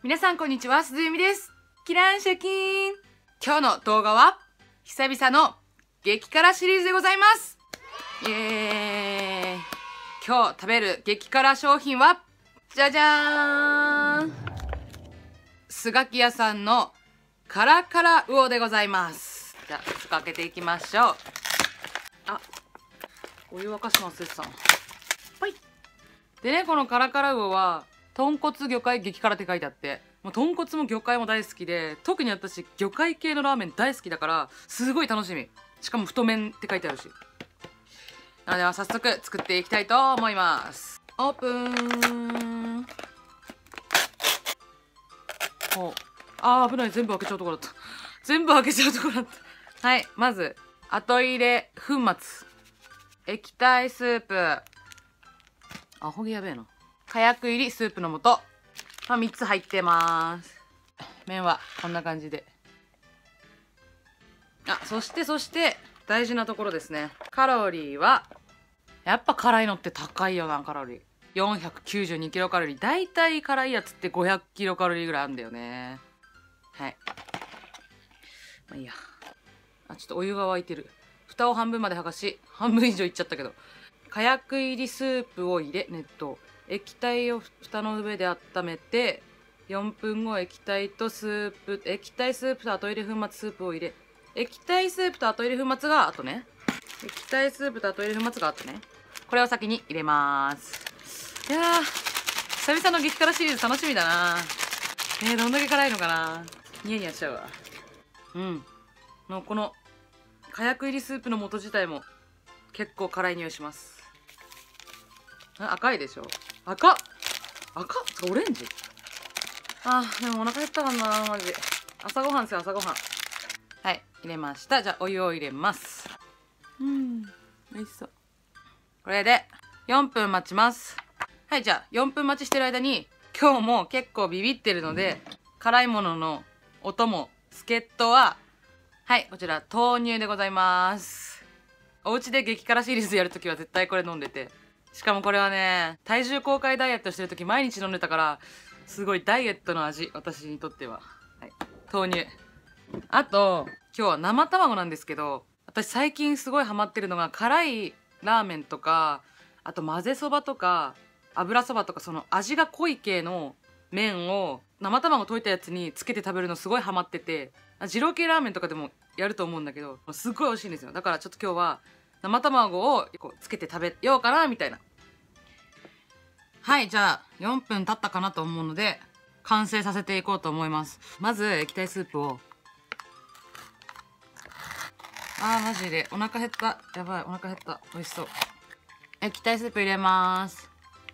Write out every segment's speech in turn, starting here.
皆さんこんにちは、鈴由美です。キランシャキーン。今日の動画は久々の激辛シリーズでございます。イエーイ。今日食べる激辛商品はじゃじゃーん、スガキ屋さんのカラカラウオでございます。じゃあ早速開けていきましょう。あ、お湯沸かすの忘れてたの。はい。でね、このカラカラウオは豚骨魚介激辛って書いてあって、もう豚骨も魚介も大好きで、特に私魚介系のラーメン大好きだからすごい楽しみ。しかも太麺って書いてあるし。なのでは早速作っていきたいと思います。オープン。ほう。あー、危ない。全部開けちゃうとこだった。全部開けちゃうとこだった。はい。まず後入れ粉末、液体スープ、アホ毛やべえな、火薬入りスープの素、3つ入ってます。麺はこんな感じで。そして大事なところですね。カロリーはやっぱ辛いのって高いよな。カロリー492キロカロリー。だいたい辛いやつって500キロカロリーぐらいあるんだよね。はい。まあいいや。ちょっとお湯が沸いてる。蓋を半分まで剥がし、半分以上いっちゃったけど、火薬入りスープを入れ熱湯。液体を蓋の上で温めて、4分後液体スープと後入れ粉末スープを入れ、液体スープと後入れ粉末が後ね。液体スープと後入れ粉末が後ね。これを先に入れます。いやー、久々の激辛シリーズ楽しみだな。どんだけ辛いのかな。ニヤニヤしちゃうわ。この火薬入りスープの素自体も結構辛い匂いします。赤いでしょ。赤オレンジ。でもお腹減ったかなマジ。朝ごはんですよ、朝ごはん。はい、入れました。じゃあお湯を入れます。美味しそう。これで4分待ちます。はい、じゃあ4分待ちしてる間に、今日も結構ビビってるので、辛いもののお供、助っ人は、はい、こちら豆乳でございます。お家で激辛シリーズやるときは絶対これ飲んでて、しかもこれはね、体重公開ダイエットしてるとき毎日飲んでたから、すごいダイエットの味、私にとっては。はい、豆乳。あと今日は生卵なんですけど、私最近すごいハマってるのが、辛いラーメンとか、あと混ぜそばとか油そばとか、その味が濃い系の麺を生卵溶いたやつにつけて食べるのすごいハマってて、二郎系ラーメンとかでもやると思うんだけど、すっごい美味しいんですよ。だからちょっと今日は生卵をこうつけて食べようかなみたいな。はい、じゃあ4分経ったかなと思うので完成させていこうと思います。まず液体スープを、マジでお腹減った。やばい、お腹減った。美味しそう。液体スープ入れます。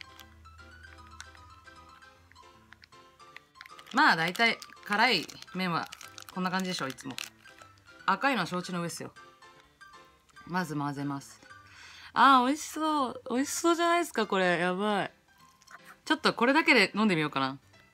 まあ大体辛い麺はこんな感じでしょ、いつも。赤いのは承知の上ですよ。まず混ぜます。美味しそう。美味しそうじゃないですか、これ。やばい。ちょっとこれだけで飲んでみようかな。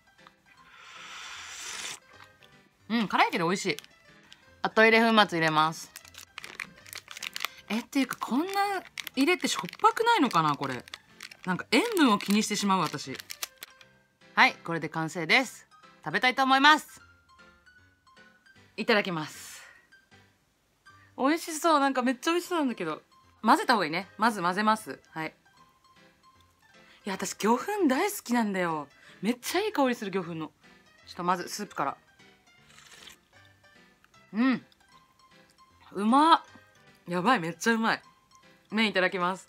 辛いけど美味しい。後入れ粉末入れます。っていうか、こんな入れてしょっぱくないのかな、これ。なんか塩分を気にしてしまう私。はい、これで完成です。食べたいと思います。いただきます。美味しそう。なんかめっちゃ美味しそうなんだけど。混ぜた方がいいね。まず混ぜます。はい。いや、私魚粉大好きなんだよ。めっちゃいい香りする、魚粉の。ちょっとまずスープから。うまっ。やばい、めっちゃうまい。麺いただきます。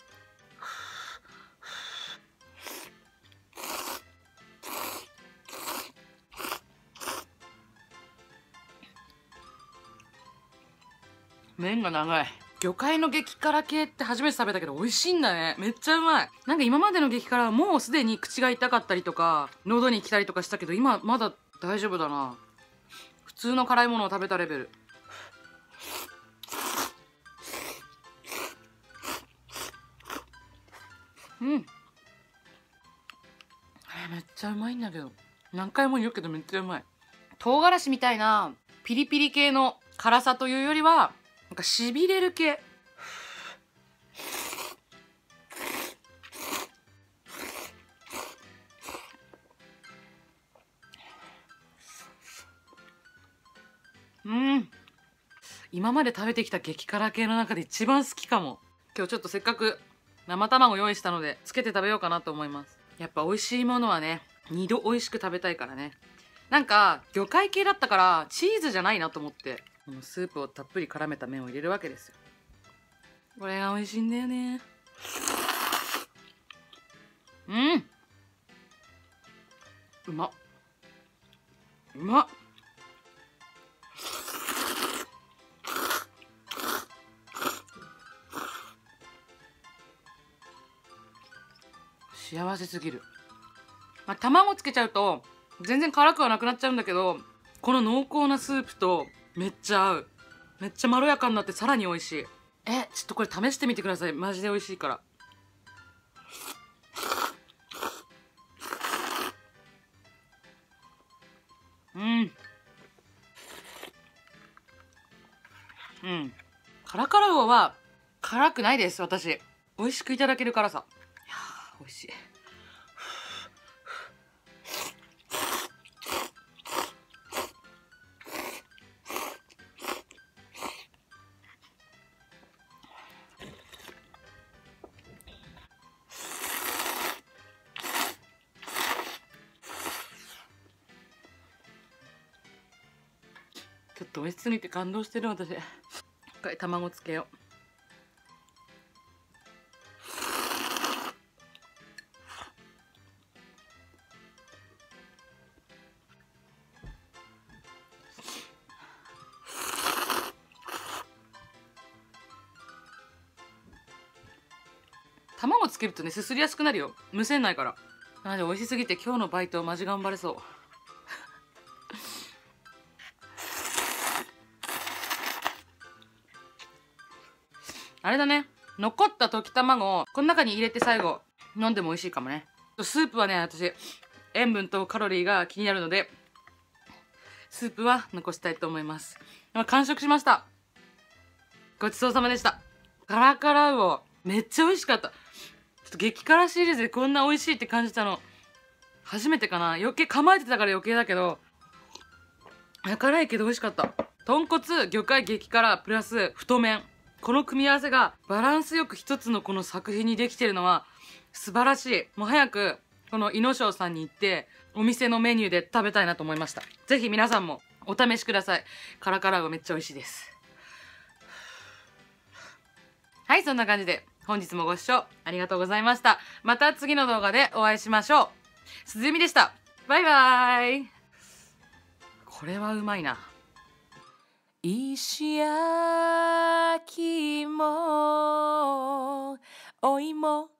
麺が長い。魚介の激辛系って初めて食べたけど美味しいんだね。めっちゃうまい。なんか今までの激辛はもうすでに口が痛かったりとか喉に来たりとかしたけど、今まだ大丈夫だな。普通の辛いものを食べたレベル。めっちゃうまいんだけど。何回も言うけどめっちゃうまい。唐辛子みたいなピリピリ系の辛さというよりは、なんかしびれる系。 今まで食べてきた激辛系の中で一番好きかも。今日ちょっとせっかく生卵用意したのでつけて食べようかなと思います。やっぱ美味しいものはね、2度美味しく食べたいからね。なんか魚介系だったからチーズじゃないなと思って、このスープをたっぷり絡めた麺を入れるわけですよ。これが美味しいんだよね。うまっ、うまっ。幸せすぎる。まあ、卵つけちゃうと全然辛くはなくなっちゃうんだけど、この濃厚なスープとめっちゃ合う。めっちゃまろやかになってさらに美味しい。ちょっとこれ試してみてください。マジで美味しいから。カラカラウオは辛くないです。私美味しくいただける辛さ。いやー美味しい。ちょっと美味しすぎて感動してる私。一回卵つけよう。卵つけるとね、すすりやすくなるよ。むせんないから。なので美味しすぎて今日のバイトマジ頑張れそう。あれだね、残った溶き卵をこの中に入れて最後飲んでも美味しいかもね。スープはね、私塩分とカロリーが気になるのでスープは残したいと思います。完食しました。ごちそうさまでした。カラカラウオめっちゃ美味しかった。ちょっと激辛シリーズでこんな美味しいって感じたの初めてかな。余計構えてたから余計だけど、辛いけど美味しかった。豚骨魚介激辛プラス太麺、この組み合わせがバランスよく一つのこの作品にできてるのは素晴らしい。もう早くこのイノショウさんに行ってお店のメニューで食べたいなと思いました。ぜひ皆さんもお試しください。カラカラウオめっちゃ美味しいです。はい、そんな感じで本日もご視聴ありがとうございました。また次の動画でお会いしましょう。すずゆみでした。バイバーイ。これはうまいな。石焼きもお芋